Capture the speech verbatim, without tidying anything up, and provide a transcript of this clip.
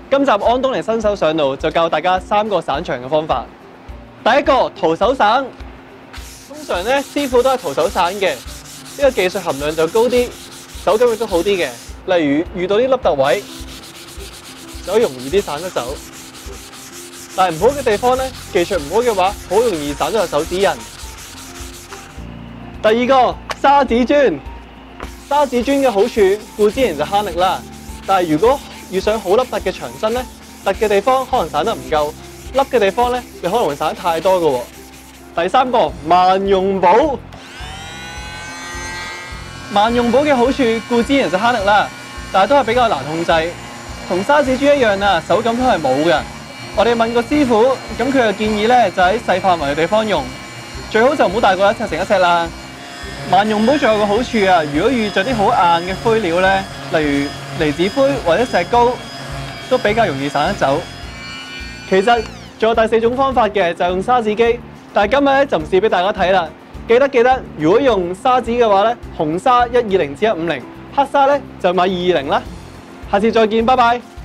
今集安東尼新手上路就教大家三個散場嘅方法。第一個徒手散，通常咧師傅都係徒手散嘅，呢個技術含量就高啲，手感亦都好啲嘅。例如遇到啲凹凸位，就容易啲散得走。但係唔好嘅地方咧，技術唔好嘅話，好容易散咗個手指印。第二個沙子磚，沙子磚嘅好處顧之然就慳力啦，但係如果遇上好凹凸嘅牆身咧，凸嘅地方可能散得唔夠，凹嘅地方咧，你可能會散得太多嘅喎。第三個萬用寶，萬用寶嘅好處顧之然就慳力啦，但係都係比較難控制，同沙子磚一樣啊，手感都係冇嘅。我哋問個師傅，咁佢就建議咧就喺細範圍嘅地方用，最好就唔好大過一尺乘一尺啦。萬用寶仲有個好處啊，如果遇着啲好硬嘅灰料咧，例如離子灰或者石膏，都比較容易散得走。其實仲有第四種方法嘅，就係用沙子機，但係今日咧就唔試俾大家睇啦。記得記得，如果用沙子嘅話咧，紅沙一二零至一五零，黑沙咧就買二二零啦。下次再見，拜拜。